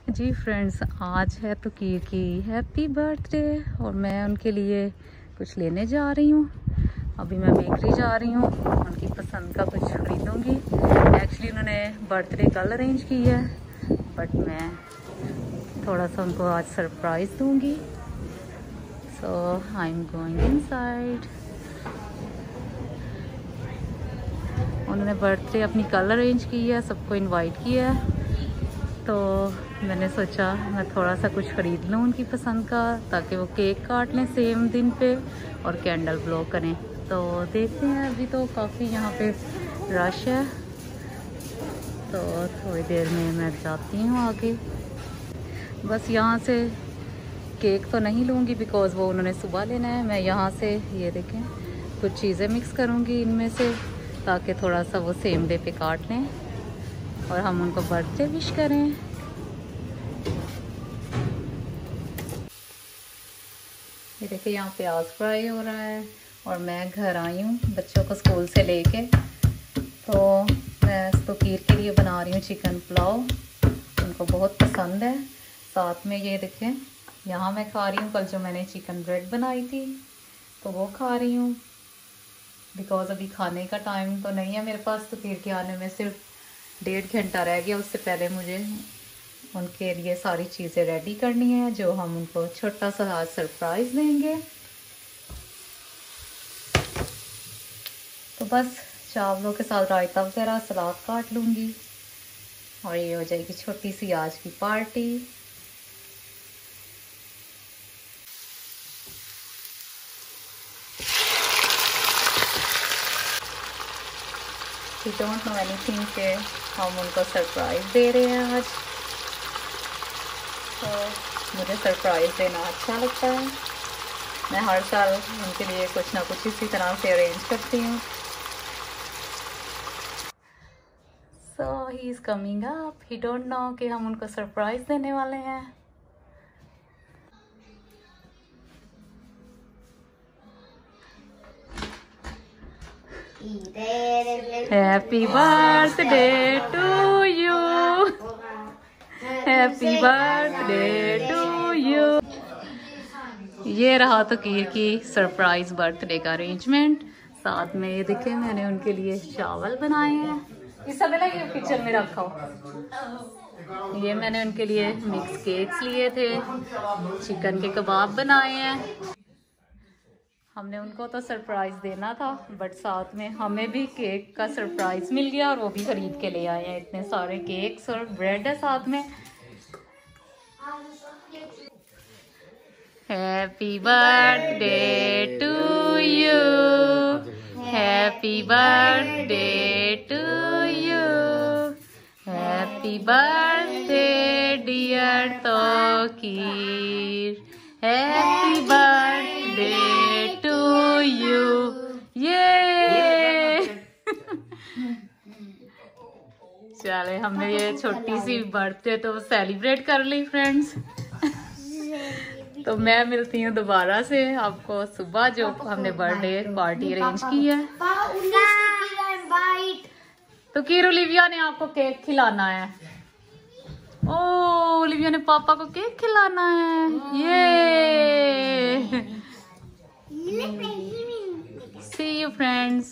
जी friends, आज है तोकीर की हैप्पी बर्थडे और मैं उनके लिए कुछ लेने जा रही हूँ। अभी मैं बेकरी जा रही हूँ, उनकी पसंद का कुछ खरीदूँगी। एक्चुअली उन्होंने बर्थडे कल अरेंज की है, बट मैं थोड़ा सा उनको आज सरप्राइज़ दूँगी। So I am going inside. उन्होंने बर्थडे अपनी कल अरेंज की है, सबको इनवाइट किया है, तो मैंने सोचा मैं थोड़ा सा कुछ ख़रीद लूँ उनकी पसंद का, ताकि वो केक काट लें सेम दिन पे और कैंडल ब्लो करें। तो देखते हैं, अभी तो काफ़ी यहाँ पे रश है, तो थोड़ी देर में मैं जाती हूँ आगे। बस यहाँ से केक तो नहीं लूँगी बिकॉज़ वो उन्होंने सुबह लेना है। मैं यहाँ से ये देखें कुछ चीज़ें मिक्स करूँगी इनमें से, ताकि थोड़ा सा वो सेम डे पे काट लें और हम उनको बर्थडे विश करें। ये देखिए यहाँ प्याज फ्राई हो रहा है और मैं घर आई हूँ बच्चों को स्कूल से लेके, तो मैं तोकीर के लिए बना रही हूँ चिकन पुलाव। उनको बहुत पसंद है। साथ में ये देखें यहाँ मैं खा रही हूँ, कल जो मैंने चिकन ब्रेड बनाई थी तो वो खा रही हूँ, बिकॉज़ अभी खाने का टाइम तो नहीं है मेरे पास। तोकीर के आने में सिर्फ 1.5 घंटा रह गया, उससे पहले मुझे उनके लिए सारी चीज़ें रेडी करनी है, जो हम उनको छोटा सा आज सरप्राइज़ देंगे। तो बस चावलों के साथ रायता वगैरह सलाद काट लूँगी और ये हो जाएगी छोटी सी आज की party. We don't know anything के हम उनको सरप्राइज़ दे रहे हैं आज, तो मुझे सरप्राइज़ देना अच्छा लगता है। मैं हर साल उनके लिए कुछ ना कुछ इसी तरह से अरेंज करती हूँ। So he is coming up, he don't know कि हम उनको सरप्राइज़ देने वाले हैं। Happy birthday to you, happy birthday to you. ये रहा तोकीर की सरप्राइज बर्थडे का अरेंजमेंट। साथ में ये देखें मैंने उनके लिए चावल बनाए हैं, इस सब ये किचन में रखा हो। ये मैंने उनके लिए मिक्स केक्स लिए थे, चिकन के कबाब बनाए हैं। हमने उनको तो सरप्राइज़ देना था, बट साथ में हमें भी केक का सरप्राइज़ मिल गया और वो भी ख़रीद के ले आए हैं। इतने सारे केक्स और ब्रेड है साथ में। Happy birthday to you, happy birthday to you, happy birthday dear Tauqeer, happy birthday to you. ये चले, हमने ये छोटी सी बर्थडे तो सेलिब्रेट कर ली फ्रेंड्स। तो मैं मिलती हूँ दोबारा से आपको सुबह, जो हमने बर्थडे पार्टी अरेंज की है। तो कीर ओलिविया ने आपको केक खिलाना है। ओ ओलिविया ने पापा को केक खिलाना है। ये सी यू फ्रेंड्स।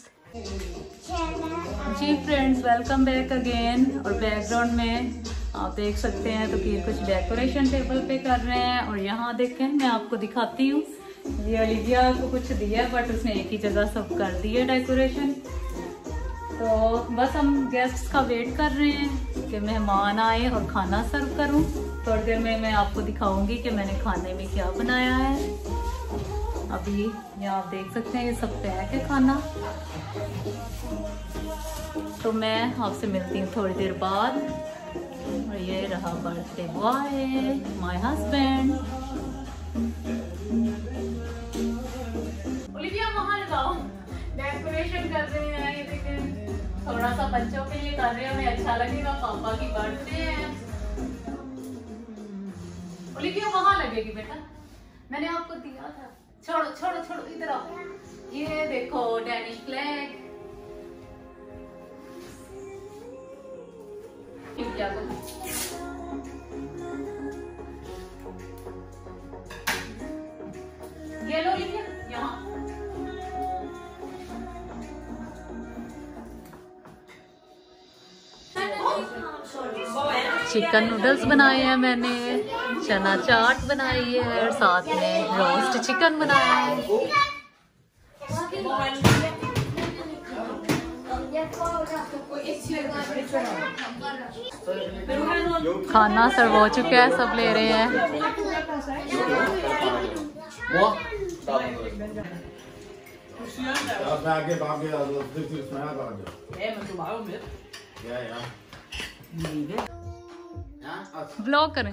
जी फ्रेंड्स, वेलकम बैक अगेन। और बैकग्राउंड में आप देख सकते हैं तो कि कुछ डेकोरेशन टेबल पे कर रहे हैं। और यहाँ देखें, मैं आपको दिखाती हूँ, ये ओलिविया को कुछ दिया बट उसने एक ही जगह सब कर दिया डेकोरेशन। तो बस हम गेस्ट्स का वेट कर रहे हैं कि मेहमान आए और खाना सर्व करूँ। थोड़ी देर में मैं आपको दिखाऊंगी कि मैंने खाने में क्या बनाया है। अभी यहाँ आप देख सकते हैं ये सब पैक है खाना। तो मैं आपसे मिलती हूँ थोड़ी देर बाद। और ये रहा birthday boy, my husband. Olivia वहाँ लगाओ, डेकोरेशन कर रहे हैं। ये देखें, थोड़ा सा बच्चों के लिए कर रहे हैं, उन्हें अच्छा लगेगा, पापा की बर्थडे है। ओलिविया वहाँ लगेगी बेटा, मैंने आपको दिया था। छोड़ो छोड़ो छोड़ो, इधर आओ। ये देखो डैनी फ्लैग। क्या चिकन नूडल्स बनाए हैं मैंने, चना चाट बनाई है और साथ में रोस्ट चिकन बनाया है। खाना सर्व हो चुका है, सब ले रहे हैं। ब्लॉग करें।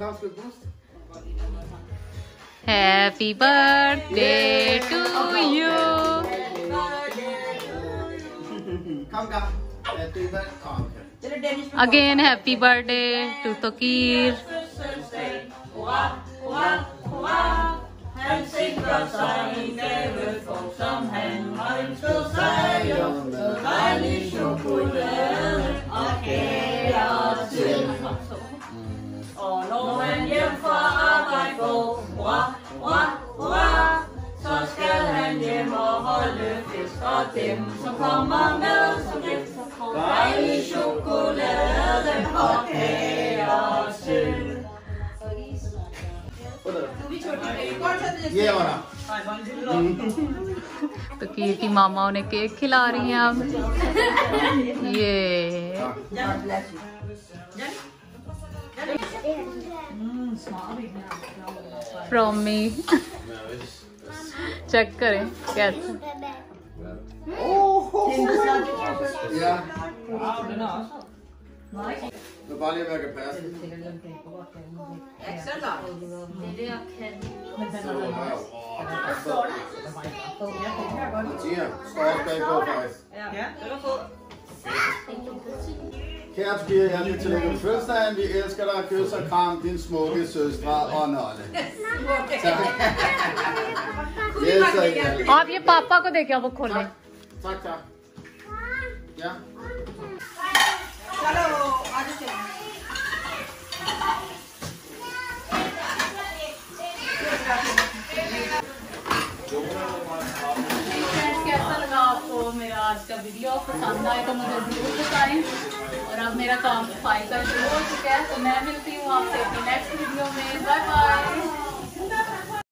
Happy birthday to you. Again happy birthday to Tauqeer. Så skal han hjem og holde fest for dem, som kommer med som gæster på dejlig chokolade og kage og sølv. ये वाला तो कीर्ति मामा उन्हें केक खिला रही हैं अब। ये फ्रॉम मी। चेक करें कैसे। Ja. Nu bare lige, hvad jeg kan passe. Tia, står også bagpå faktisk. Ja, det var fået. Kære Tobias, hjertelig tillykke med fødselsdagen. Vi elsker dig. Kys og kram, din smukke søstre og Nolle. Tak. Vi elsker jer. आप ये पापा को देखे वो खोले। Tak, tak. Ja. चलो आज चलो। कैसा लगा आपको मेरा आज का वीडियो? पसंद आए तो मुझे जरूर बताएं। और अब मेरा काम सफाई का शुरू हो चुका है, तो मैं मिलती हूँ आपसे अपनी नेक्स्ट वीडियो में। Bye bye.